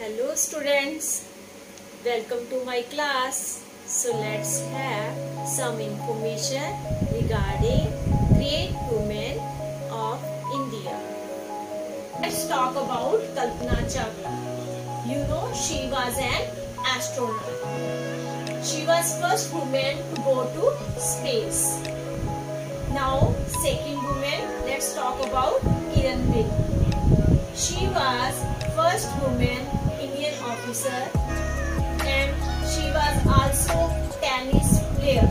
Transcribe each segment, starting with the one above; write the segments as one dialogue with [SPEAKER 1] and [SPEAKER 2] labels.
[SPEAKER 1] Hello students, welcome to my class. So let's have some information regarding great women of India. Let's talk about Kalpana Chawla. You know she was an astronaut. She was first woman to go to space. Now second woman, let's talk about Kiran Bedi. She was first woman Indian officer and she was also tennis player.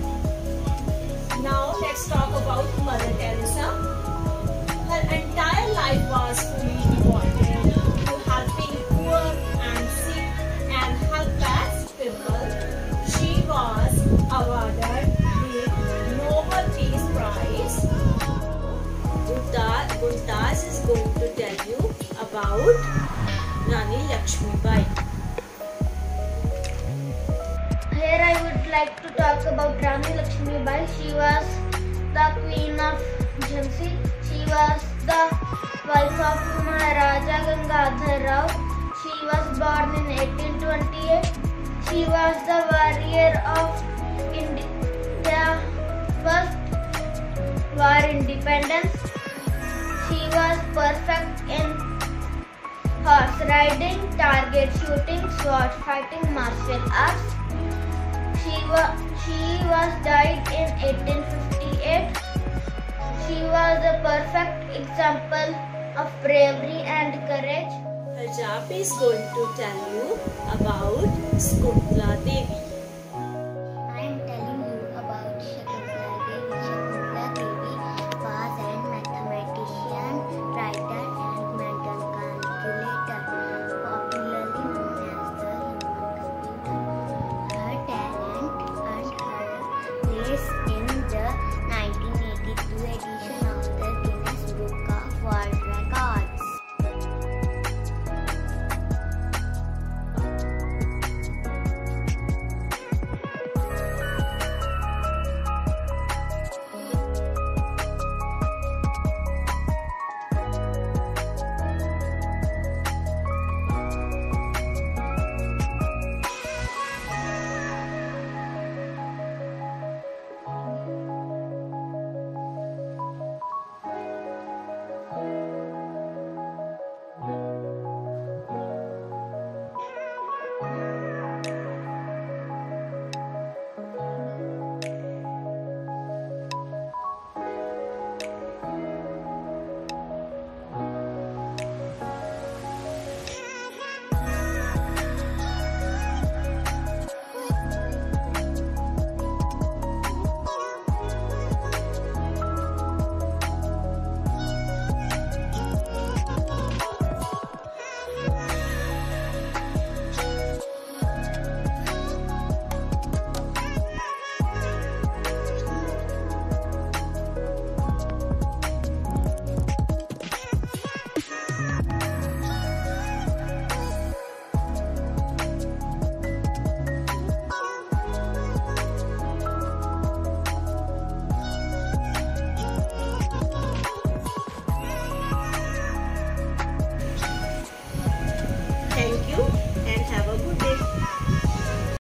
[SPEAKER 1] Now let's talk about Mother Teresa. Her entire life was fully devoted to helping poor and sick and helpless people. She was awarded with Nobel Peace Prize. Buttar is going to tell you about Rani Lakshmibai.
[SPEAKER 2] Here I would like to talk about Rani Lakshmibai. She was the queen of Jhansi. She was the wife of Maharaja Gangadhar Rao. She was born in 1828. She was the warrior of India first war independence. She was perfect in horse riding, target shooting, sword fighting, martial arts. She was died in 1858. She was a perfect example of bravery and courage.
[SPEAKER 1] Harjap is going to tell you about Skuntala Devi.